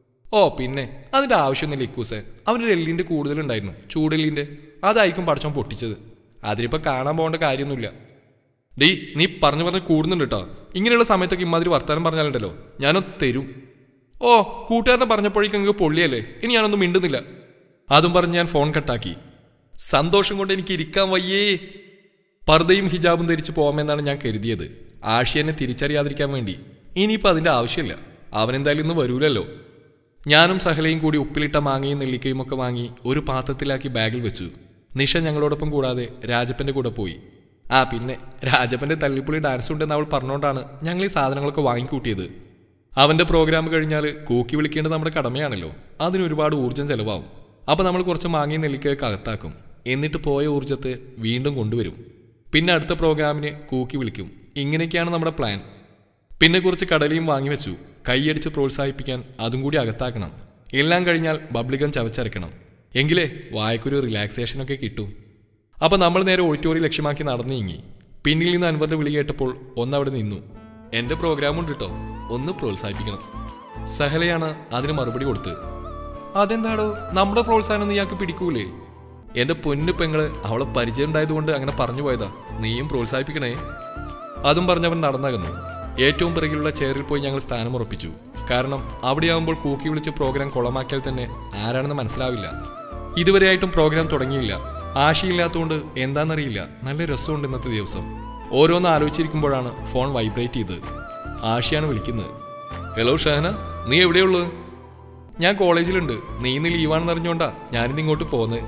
ഓ പിന്നെ അതിൻ്റെ ആവശ്യമൊന്നുമില്ല ഇക്കൂസെ. അവൻ്റെ എല്ലിൻ്റെ കൂടുതലുണ്ടായിരുന്നു, ചൂടെല്ലിൻ്റെ. അതായിരിക്കും പടച്ചോൻ പൊട്ടിച്ചത്. അതിനിപ്പോൾ കാണാൻ പോകേണ്ട കാര്യമൊന്നുമില്ല. ഡീ, നീ പറഞ്ഞു പറഞ്ഞ് കൂടുന്നുണ്ട് കേട്ടോ. ഇങ്ങനെയുള്ള സമയത്തൊക്കെ ഇമാതിരി വർത്താനം പറഞ്ഞാലുണ്ടല്ലോ ഞാനൊന്ന് തരും. ഓ, കൂട്ടുകാരനെ പറഞ്ഞപ്പോഴേക്കും നിങ്ങൾക്ക് പൊള്ളിയല്ലേ, ഇനി ഞാനൊന്നും മിണ്ടുന്നില്ല. അതും പറഞ്ഞ് ഞാൻ ഫോൺ കട്ടാക്കി. സന്തോഷം കൊണ്ട് എനിക്ക് ഇരിക്കാൻ വയ്യേ. പർദ്ദയും ഹിജാബും ധരിച്ച് പോകാമെന്നാണ് ഞാൻ കരുതിയത്, ആഷി എന്നെ തിരിച്ചറിയാതിരിക്കാൻ വേണ്ടി. ഇനിയിപ്പോൾ അതിൻ്റെ ആവശ്യമില്ല, അവനെന്തായാലും ഇന്ന് വരൂലല്ലോ. ഞാനും സഹലയും കൂടി ഉപ്പിലിട്ട മാങ്ങയും നെല്ലിക്കയും ഒക്കെ വാങ്ങി ഒരു പാത്രത്തിലാക്കി ബാഗിൽ വെച്ചു. നിഷ ഞങ്ങളോടൊപ്പം കൂടാതെ രാജപ്പൻ്റെ കൂടെ പോയി. ആ പിന്നെ രാജപ്പൻ്റെ തല്ലിപ്പുള്ളി ഡാൻസ് ഉണ്ടെന്ന് അവൾ പറഞ്ഞുകൊണ്ടാണ് ഞങ്ങൾ ഈ സാധനങ്ങളൊക്കെ വാങ്ങിക്കൂട്ടിയത്. അവൻ്റെ പ്രോഗ്രാം കഴിഞ്ഞാൽ കൂക്കി വിളിക്കേണ്ടത് നമ്മുടെ കടമയാണല്ലോ. അതിന് ഒരുപാട് ഊർജ്ജം ചിലവാകും. അപ്പോൾ നമ്മൾ കുറച്ച് മാങ്ങയും നെല്ലിക്കയൊക്കെ അകത്താക്കും. എന്നിട്ട് പോയ ഊർജ്ജത്തെ വീണ്ടും കൊണ്ടുവരും. പിന്നെ അടുത്ത പ്രോഗ്രാമിന് കൂക്കി വിളിക്കും. ഇങ്ങനെയൊക്കെയാണ് നമ്മുടെ പ്ലാൻ. പിന്നെ കുറച്ച് കടലയും വാങ്ങി വെച്ചു. കൈയടിച്ച് പ്രോത്സാഹിപ്പിക്കാൻ അതും കൂടി അകത്താക്കണം. എല്ലാം കഴിഞ്ഞാൽ ബബ്ലിഗം ചവച്ചരക്കണം. എങ്കിലേ വായക്കൊരു റിലാക്സേഷനൊക്കെ കിട്ടും. അപ്പോൾ നമ്മൾ നേരെ ഓഡിറ്റോറിയം ലക്ഷ്യമാക്കി നടന്നു നീങ്ങി. പിന്നിൽ നിന്ന് അൻവറിന്റെ വിളി കേട്ടപ്പോൾ ഒന്നവിടെ നിന്നു. എൻ്റെ പ്രോഗ്രാമുണ്ട് കേട്ടോ, ഒന്ന് പ്രോത്സാഹിപ്പിക്കണം. സഹലയാണ് അതിന് മറുപടി കൊടുത്ത്. അതെന്താടോ, നമ്മുടെ പ്രോത്സാഹനം ഇയാൾക്ക് പിടിക്കൂലേ? എൻ്റെ പൊന്നു പെങ്ങള്, അവളെ പരിചയം ഉണ്ടായതുകൊണ്ട് അങ്ങനെ പറഞ്ഞു പോയതാ. നീയും പ്രോത്സാഹിപ്പിക്കണേ. അതും പറഞ്ഞവൻ നടന്നകന്നു. ഏറ്റവും പിറകിലുള്ള ചെയറിൽ പോയി ഞങ്ങൾ സ്ഥാനം ഉറപ്പിച്ചു. കാരണം അവിടെയാവുമ്പോൾ കൂക്കി വിളിച്ച് പ്രോഗ്രാം കുളമാക്കിയാൽ തന്നെ ആരാണെന്ന് മനസ്സിലാവില്ല. ഇതുവരെയായിട്ടും പ്രോഗ്രാം തുടങ്ങിയില്ല. ആശയില്ലാത്തതുകൊണ്ട് എന്താണെന്നറിയില്ല, നല്ല രസമുണ്ട് ഇന്നത്തെ ദിവസം. ഓരോന്ന് ആലോചിച്ചിരിക്കുമ്പോഴാണ് ഫോൺ വൈബ്രേറ്റ് ചെയ്ത്. ആഷിയാണ് വിളിക്കുന്നത്. ഹലോ ഷഹന, നീ എവിടെയുള്ളത്? ഞാൻ കോളേജിലുണ്ട്. നീ ഇന്ന് ലീവാണെന്ന് അറിഞ്ഞോണ്ടാ ഞാനിന്ന് ഇങ്ങോട്ട് പോന്നത്.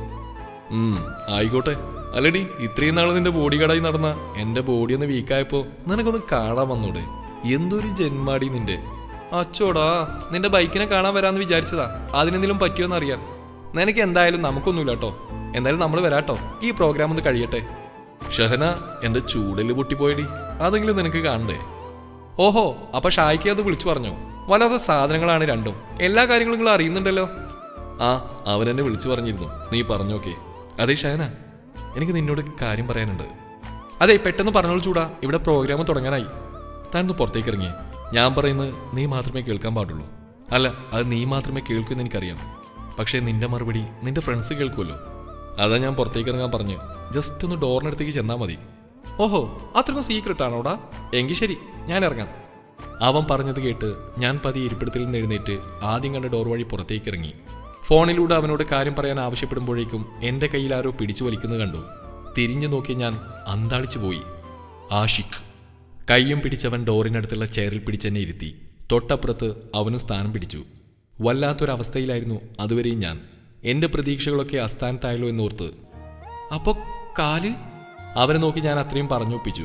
ഉം ആയിക്കോട്ടെ. അല്ലടി, ഇത്രയും നാൾ നിന്റെ ബോഡി ഗാർഡായി നടന്ന എൻ്റെ ബോഡി ഒന്ന് വീക്കായപ്പോ നിനക്കൊന്ന് കാണാൻ വന്നൂടെ? എന്തൊരു ജന്മാടി നിന്റെ. അച്ചോടാ, നിന്റെ ബൈക്കിനെ കാണാൻ വരാമെന്ന് വിചാരിച്ചതാ. അതിനെന്തെങ്കിലും പറ്റിയോന്ന് അറിയാൻ. നിനക്ക് എന്തായാലും നമുക്കൊന്നുമില്ല കേട്ടോ. എന്തായാലും നമ്മൾ വരാട്ടോ, ഈ പ്രോഗ്രാം ഒന്ന് കഴിയട്ടെ. ഷഹന, എൻ്റെ ചൂടല് പൊട്ടിപ്പോയടി, അതെങ്കിലും നിനക്ക് കാണണ്ടേ? ഓഹോ, അപ്പൊ ഷായിക്ക് അത് വിളിച്ചു പറഞ്ഞോ? വല്ലാത്ത സാധനങ്ങളാണ് രണ്ടും. എല്ലാ കാര്യങ്ങളും നിങ്ങൾ അറിയുന്നുണ്ടല്ലോ. ആ, അവനെന്നെ വിളിച്ചു പറഞ്ഞിരുന്നു. നീ പറഞ്ഞോക്കെ. അതെ ഷഹന, എനിക്ക് നിന്നോട് കാര്യം പറയാനുണ്ട്. അതെ, പെട്ടെന്ന് പറഞ്ഞോളൂ ചൂടാ, ഇവിടെ പ്രോഗ്രാം തുടങ്ങാനായി. താനൊന്ന് പുറത്തേക്ക് ഇറങ്ങിയേ. ഞാൻ പറയുന്നത് നീ മാത്രമേ കേൾക്കാൻ പാടുള്ളൂ. അല്ല, അത് നീ മാത്രമേ കേൾക്കൂ എന്ന് എനിക്കറിയാം. പക്ഷേ നിന്റെ മറുപടി നിന്റെ ഫ്രണ്ട്സ് കേൾക്കുമല്ലോ. അതാ ഞാൻ പുറത്തേക്ക് ഇറങ്ങാൻ പറഞ്ഞ്. ജസ്റ്റ് ഒന്ന് ഡോറിനടുത്തേക്ക് ചെന്നാൽ മതി. ഓഹോ, അത്രയ്ക്കും സീക്രട്ട് ആണോടാ? എങ്കിൽ ശരി, ഞാൻ ഇറങ്ങാം. അവൻ പറഞ്ഞത് കേട്ട് ഞാൻ പതിയെ ഇരിപ്പിടത്തിൽ നിന്ന് എഴുന്നേറ്റ് ആദ്യം കണ്ട ഡോർ വഴി പുറത്തേക്ക് ഇറങ്ങി. ഫോണിലൂടെ അവനോട് കാര്യം പറയാൻ ആവശ്യപ്പെടുമ്പോഴേക്കും എൻ്റെ കയ്യിൽ ആരോ പിടിച്ചു വലിക്കുന്നത് കണ്ടു. തിരിഞ്ഞു നോക്കി ഞാൻ അന്താളിച്ചു പോയി. ആഷിഖ്. കയ്യും പിടിച്ചവൻ ഡോറിനടുത്തുള്ള ചെയറിൽ പിടിച്ചെന്നെ ഇരുത്തി. തൊട്ടപ്പുറത്ത് അവനും സ്ഥാനം പിടിച്ചു. വല്ലാത്തൊരവസ്ഥയിലായിരുന്നു അതുവരെയും ഞാൻ. എൻ്റെ പ്രതീക്ഷകളൊക്കെ അസ്ഥാനത്തായല്ലോ എന്നോർത്ത്. അപ്പോൾ കാല്? അവനെ നോക്കി ഞാൻ അത്രയും പറഞ്ഞൊപ്പിച്ചു.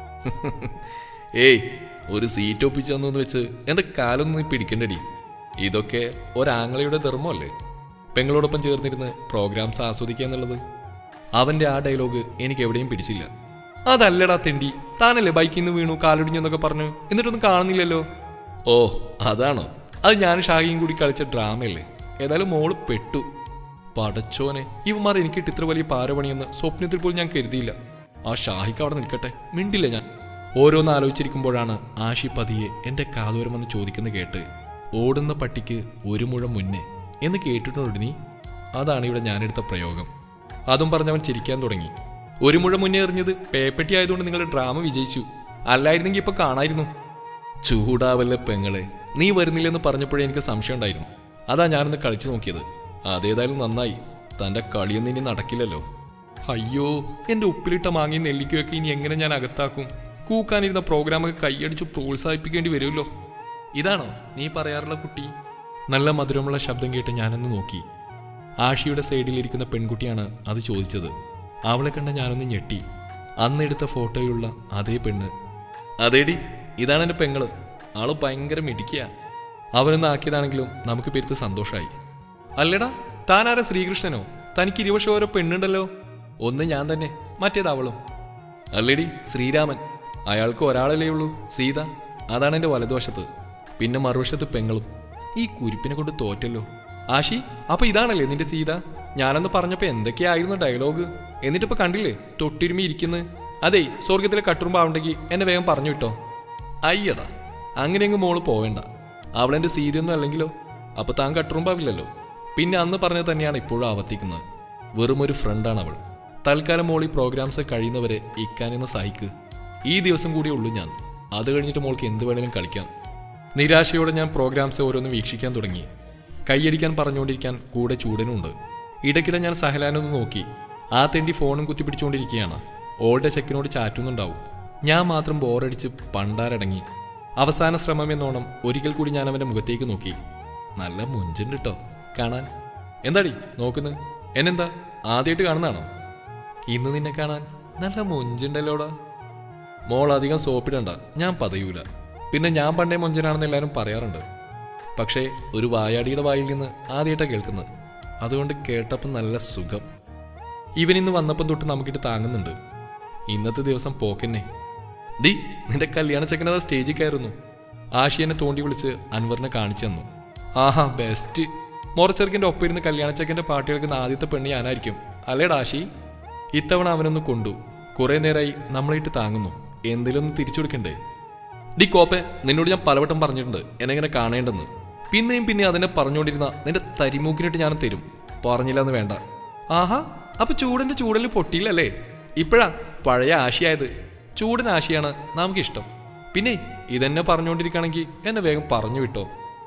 ഏയ്, ഒരു സീറ്റ് ഒപ്പിച്ചു തന്നു വെച്ച് എൻ്റെ കാലൊന്നും നീ പിടിക്കണ്ടടി. ഇതൊക്കെ ഒരാങ്ങളയുടെ ധർമ്മമല്ലേ, പെങ്ങളോടൊപ്പം ചേർന്നിരുന്ന് പ്രോഗ്രാംസ് ആസ്വദിക്കുക എന്നുള്ളത്. അവൻ്റെ ആ ഡയലോഗ് എനിക്ക് എവിടെയും പിടിച്ചില്ല. അതല്ലടാ തെണ്ടി, താനല്ലേ ബൈക്കിൽ നിന്ന് വീണു കാലൊടിഞ്ഞെന്നൊക്കെ പറഞ്ഞു, എന്നിട്ടൊന്നും കാണുന്നില്ലല്ലോ. ഓ അതാണോ? അത് ഞാൻ ഷാഹിയും കൂടി കളിച്ച ഡ്രാമയല്ലേ. ഏതായാലും മോള് പെട്ടു. പടച്ചോനെ, ഇവന്മാർ എനിക്കിട്ട് ഇത്ര വലിയ പാരപണിയെന്ന് സ്വപ്നത്തിൽ പോലും ഞാൻ കരുതിയില്ല. ആ ഷാഹിക്ക് അവിടെ നിൽക്കട്ടെ, മിണ്ടില്ല ഞാൻ. ഓരോന്ന് ആലോചിച്ചിരിക്കുമ്പോഴാണ് ആഷി പതിയെ എൻ്റെ കാതോരം വന്ന് ചോദിക്കുന്ന കേട്ട്, ഓടുന്ന പട്ടിക്ക് ഒരു മുഴം മുന്നേ എന്ന് കേട്ടിട്ടുണ്ട് നീ? അതാണ് ഇവിടെ ഞാനെടുത്ത പ്രയോഗം. അതും പറഞ്ഞവൻ ചിരിക്കാൻ തുടങ്ങി. ഒരു മുഴം മുന്നേ എറിഞ്ഞത് പേപ്പറ്റി ആയതുകൊണ്ട് നിങ്ങളുടെ ഡ്രാമ വിജയിച്ചു. അല്ലായിരുന്നെങ്കിൽ ഇപ്പൊ കാണായിരുന്നു. ചൂടാവല്ലേ പെങ്ങളെ, നീ വരുന്നില്ലെന്ന് പറഞ്ഞപ്പോഴേ എനിക്ക് സംശയം ഉണ്ടായിരുന്നു. അതാ ഞാനൊന്ന് കളിച്ചു നോക്കിയത്. അതേതായാലും നന്നായി. തൻ്റെ കളിയൊന്നും ഇനി നടക്കില്ലല്ലോ. അയ്യോ, എൻ്റെ ഉപ്പിലിട്ട മാങ്ങയും നെല്ലിക്കയൊക്കെ ഇനി എങ്ങനെ ഞാൻ അകത്താക്കും? കൂക്കാനിരുന്ന പ്രോഗ്രാമൊക്കെ കൈയടിച്ച് പ്രോത്സാഹിപ്പിക്കേണ്ടി വരുമല്ലോ. ഇതാണോ നീ പറയാറുള്ള കുട്ടി? നല്ല മധുരമുള്ള ശബ്ദം കേട്ട് ഞാനൊന്ന് നോക്കി. ആഷിയുടെ സൈഡിലിരിക്കുന്ന പെൺകുട്ടിയാണ് അത് ചോദിച്ചത്. അവളെ കണ്ട ഞാനൊന്ന് ഞെട്ടി. അന്നെടുത്ത ഫോട്ടോയിലുള്ള അതേ പെണ്ണ്. അതേടി, ഇതാണ് എൻ്റെ പെങ്ങള്. ആള് ഭയങ്കര മിടിക്കുക. അവനൊന്ന് ആക്കിയതാണെങ്കിലും നമുക്ക് പെരുത്ത് സന്തോഷമായി. അല്ലടാ, താനാരാ ശ്രീകൃഷ്ണനോ? തനിക്ക് ഇരുപക്ഷ ഓരോ പെണ്ണുണ്ടല്ലോ. ഒന്ന് ഞാൻ തന്നെ, മറ്റേത് അവളും. അല്ലേടി, ശ്രീരാമൻ. അയാൾക്ക് ഒരാളല്ലേ ഉള്ളൂ, സീത. അതാണ് എൻ്റെ വലതുവശത്ത്. പിന്നെ മറുവശത്ത് പെങ്ങളും. ഈ കുരിപ്പിനെ കൊണ്ട് തോറ്റല്ലോ. ആഷി, അപ്പൊ ഇതാണല്ലേ നിന്റെ സീത? ഞാനന്ന് പറഞ്ഞപ്പോ എന്തൊക്കെയായിരുന്നു ഡയലോഗ്. എന്നിട്ടിപ്പോ കണ്ടില്ലേ തൊട്ടിരുമി ഇരിക്കുന്നത്. അതെ, സ്വർഗത്തിലെ കട്ടുറുമ്പാവുണ്ടെങ്കിൽ എന്നെ വേഗം പറഞ്ഞു വിട്ടോ. അയ്യടാ, അങ്ങനെയെങ്കിൽ മോള് പോവേണ്ട. അവളെൻ്റെ സീതയൊന്നും അല്ലെങ്കിലോ? അപ്പൊ താൻ കട്ടുറുമ്പാവില്ലല്ലോ. പിന്നെ അന്ന് പറഞ്ഞത് തന്നെയാണ് ഇപ്പോഴും ആവർത്തിക്കുന്നത്. വെറുമൊരു ഫ്രണ്ടാണ് അവൾ. തൽക്കാലം മോളി പ്രോഗ്രാംസ് കഴിയുന്നവരെ ഇക്കാനെന്ന സഹിക്ക്. ഈ ദിവസം കൂടിയേ ഉള്ളൂ ഞാൻ. അത് കഴിഞ്ഞിട്ട് മോൾക്ക് എന്ത് വേണേലും കളിക്കാം. നിരാശയോടെ ഞാൻ പ്രോഗ്രാംസ് ഓരോന്നും വീക്ഷിക്കാൻ തുടങ്ങി. കൈയടിക്കാൻ പറഞ്ഞുകൊണ്ടിരിക്കാൻ കൂടെ ചൂടനുണ്ട്. ഇടയ്ക്കിടെ ഞാൻ സഹലാനൊന്ന് നോക്കി. ആ തെണ്ടി ഫോണും കുത്തിപ്പിടിച്ചുകൊണ്ടിരിക്കുകയാണ്. ഓളുടെ ചെക്കിനോട് ചാറ്റുന്നുണ്ടാവും. ഞാൻ മാത്രം ബോറടിച്ച് പണ്ടാരടങ്ങി. അവസാന ശ്രമം എന്നോണം ഒരിക്കൽ കൂടി ഞാൻ അവൻ്റെ മുഖത്തേക്ക് നോക്കി. നല്ല മുഞ്ചുണ്ട് കേട്ടോ കാണാൻ. എന്താടി നോക്കുന്നത്? എന്നെന്താ ആദ്യമായിട്ട് കാണുന്നതാണോ? ഇന്ന് നിന്നെ കാണാൻ നല്ല മുഞ്ചുണ്ടല്ലോടാ. മോൾ അധികം സോപ്പിടണ്ട, ഞാൻ പതയൂല. പിന്നെ ഞാൻ പണ്ടേ മൊഞ്ചനാണെന്ന് എല്ലാവരും പറയാറുണ്ട്. പക്ഷേ ഒരു വായാടിയുടെ വായിൽ നിന്ന് ആദ്യമായിട്ടാണ് കേൾക്കുന്നത്. അതുകൊണ്ട് കേട്ടപ്പം നല്ല സുഖം. ഇവനിന്ന് വന്നപ്പം തൊട്ട് നമുക്കിട്ട് താങ്ങുന്നുണ്ട്. ഇന്നത്തെ ദിവസം പോക്കെന്നെ. ഡി, നിന്റെ കല്യാണ ചെക്കനത് സ്റ്റേജിൽ കയറുന്നു. ആഷിയനെ തോണ്ടി വിളിച്ച് അൻവറിനെ കാണിച്ചു തന്നു. ആഹാ, ബെസ്റ്റ്. മുറച്ചെറുക്കിൻ്റെ ഒപ്പം ഇരുന്ന് കല്യാണ ചെക്കൻ്റെ പാട്ട് കേൾക്കുന്ന ആദ്യത്തെ പെണ്ണ് ഞാനായിരിക്കും അല്ലേടാ ആഷി? ഇത്തവണ അവനൊന്ന് കൊണ്ടു. കുറേ നേരമായി നമ്മളായിട്ട് താങ്ങുന്നു. എന്തെങ്കിലും ഒന്ന് തിരിച്ചു കൊടുക്കണ്ടേ? ഡി കോപ്പെ, നിന്നോട് ഞാൻ പലവട്ടം പറഞ്ഞിട്ടുണ്ട് എന്നെങ്ങനെ കാണേണ്ടെന്ന്. പിന്നെയും പിന്നെ അതിനെ പറഞ്ഞുകൊണ്ടിരുന്ന നിന്റെ തരിമൂക്കിനിട്ട് ഞാനും തരും. പറഞ്ഞില്ലെന്ന് വേണ്ട. ആഹാ, അപ്പൊ ചൂടിന്റെ ചൂടല് പൊട്ടിയില്ലല്ലേ? ഇപ്പോഴാ പഴയ ആശയായത്. ചൂടൻ ആശയാണ് നമുക്കിഷ്ടം. പിന്നെ ഇതെന്നെ പറഞ്ഞുകൊണ്ടിരിക്കുകയാണെങ്കിൽ എന്നെ വേഗം പറഞ്ഞു വിട്ടോ.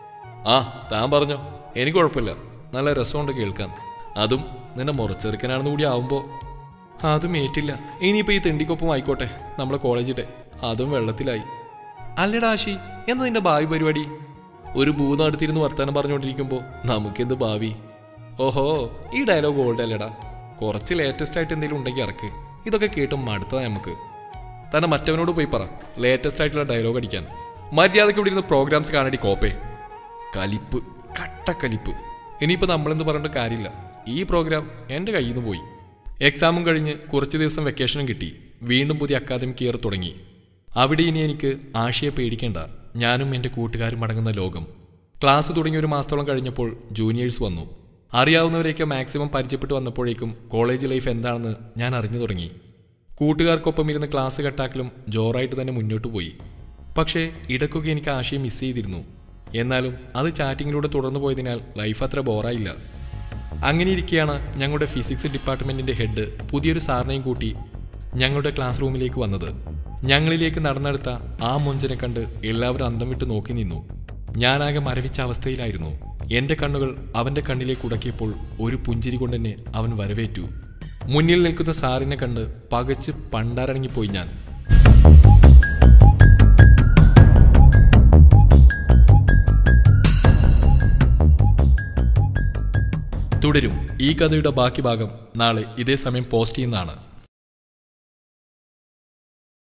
ആ, താൻ പറഞ്ഞോ, എനിക്ക് കുഴപ്പമില്ല. നല്ല രസമുണ്ട് കേൾക്കാൻ. അതും നിന്നെ മുറച്ചെറുക്കനാണെന്ന് കൂടി ആവുമ്പോൾ. അതും ഏറ്റില്ല. ഇനിയിപ്പോൾ ഈ തെണ്ടിക്കൊപ്പം ആയിക്കോട്ടെ നമ്മളെ കോളേജിലെ. അതും വെള്ളത്തിലായി. അല്ലടാ ആഷി, എന്താ നിന്റെ ഭാവി പരിപാടി? ഒരു ഭൂതം അടുത്തിരുന്ന് വർത്താനം പറഞ്ഞുകൊണ്ടിരിക്കുമ്പോൾ നമുക്കെന്ത് ഭാവി? ഓഹോ, ഈ ഡയലോഗ് ഓൾഡ് അല്ലടാ. കുറച്ച് ലേറ്റസ്റ്റ് ആയിട്ട് എന്തെങ്കിലും ഉണ്ടെങ്കിൽ ഇറക്ക്. ഇതൊക്കെ കേട്ടും മടുത്തതാ നമുക്ക്. തന്നെ മറ്റവനോട് പോയി പറ ലേറ്റസ്റ്റ് ആയിട്ടുള്ള ഡയലോഗ് അടിക്കാൻ. മര്യാദയ്ക്ക് ഇവിടെ ഇരുന്ന് പ്രോഗ്രാംസ് കാണടി കോപ്പേ. കലിപ്പ്, കട്ടക്കലിപ്പ്. ഇനിയിപ്പോൾ നമ്മളെന്ത് പറഞ്ഞിട്ട് കാര്യമില്ല. ഈ പ്രോഗ്രാം എൻ്റെ കയ്യിൽ നിന്ന് പോയി. എക്സാമും കഴിഞ്ഞ് കുറച്ച് ദിവസം വെക്കേഷനും കിട്ടി. വീണ്ടും പുതിയ അക്കാദമിക് ഇയർ തുടങ്ങി. അവിടെ ഇനി എനിക്ക് ആഷിയെ പേടിക്കേണ്ട. ഞാനും എൻ്റെ കൂട്ടുകാരും അടങ്ങുന്ന ലോകം. ക്ലാസ് തുടങ്ങി ഒരു മാസത്തോളം കഴിഞ്ഞപ്പോൾ ജൂനിയേഴ്സ് വന്നു. അറിയാവുന്നവരെയൊക്കെ മാക്സിമം പരിചയപ്പെട്ട് വന്നപ്പോഴേക്കും കോളേജ് ലൈഫ് എന്താണെന്ന് ഞാൻ അറിഞ്ഞു തുടങ്ങി. കൂട്ടുകാർക്കൊപ്പം ഇരുന്ന് ക്ലാസ് കട്ടാക്കലും ജോറായിട്ട് തന്നെ മുന്നോട്ട് പോയി. പക്ഷേ ഇടയ്ക്കൊക്കെ എനിക്ക് ആഷിയെ മിസ് ചെയ്തിരുന്നു. എന്നാലും അത് ചാറ്റിങ്ങിലൂടെ തുടർന്നു പോയതിനാൽ ലൈഫ് അത്ര ബോറായില്ല. അങ്ങനെ ഇരിക്കെയാണ് ഞങ്ങളുടെ ഫിസിക്സ് ഡിപ്പാർട്ട്മെൻറ്റിൻ്റെ ഹെഡ് പുതിയൊരു സാറിനെയും കൂട്ടി ഞങ്ങളുടെ ക്ലാസ് റൂമിലേക്ക് വന്നത്. ഞങ്ങളിലേക്ക് നടന്നെടുത്ത ആ മൊഞ്ചനെ കണ്ട് എല്ലാവരും അന്തം വിട്ട് നോക്കി നിന്നു. ഞാനാകെ മരവിച്ച അവസ്ഥയിലായിരുന്നു. എൻ്റെ കണ്ണുകൾ അവൻ്റെ കണ്ണിലേക്ക് ഉടക്കിയപ്പോൾ ഒരു പുഞ്ചിരി കൊണ്ടെന്നെ അവൻ വരവേറ്റു. മുന്നിൽ നിൽക്കുന്ന സാറിനെ കണ്ട് പകച്ച് പണ്ടാരടങ്ങിപ്പോയി ഞാൻ. തുടരും. ഈ കഥയുടെ ബാക്കി ഭാഗം നാളെ ഇതേ സമയം പോസ്റ്റ് ചെയ്യുന്നതാണ്.